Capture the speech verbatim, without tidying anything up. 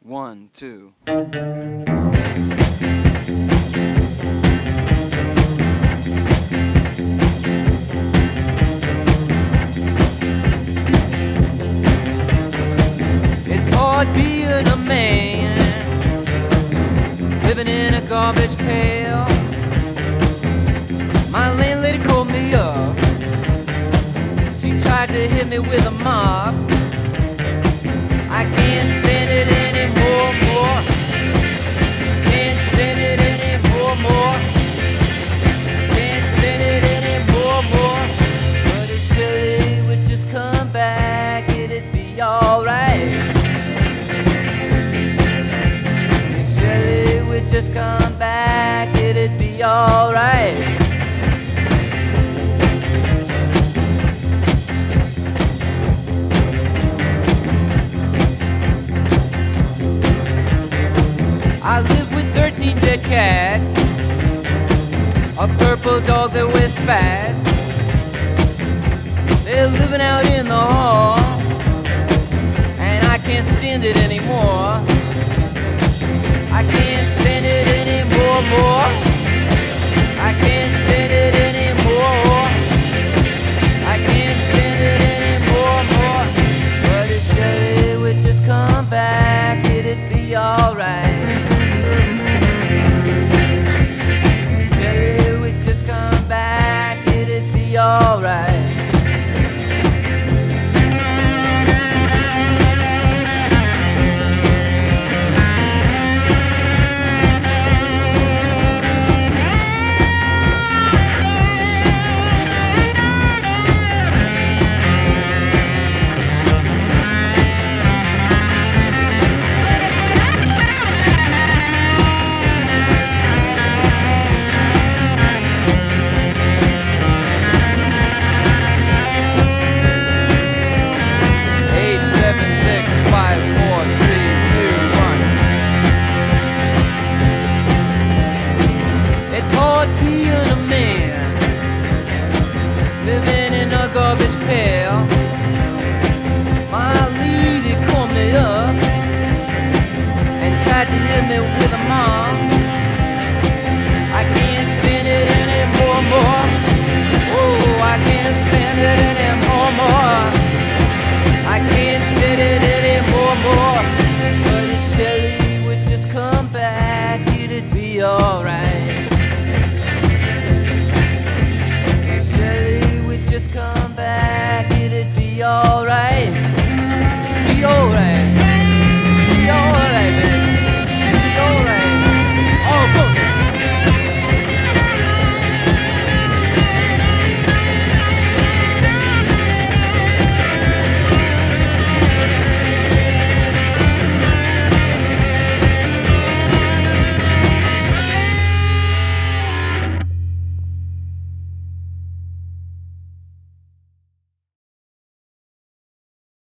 One, two. It's hard being a man, living in a garbage pail. My landlady called me up. She tried to hit me with a mop. I can't stand it anymore, more. Can't stand it anymore, more. Can't stand it anymore, more. But if Shirley would just come back, it'd be alright. If Shirley would just come back, it'd be alright. I live with thirteen dead cats, a purple dog that wears spats. They're living out in the hall, and I can't stand it anymore. I can't stand it anymore, more. I can't stand it anymore. I can't stand it anymore, more. But if Shirley would just come back, it'd be alright. Alright. Garbage pail. My lady called me up and tried to hit me with a mop.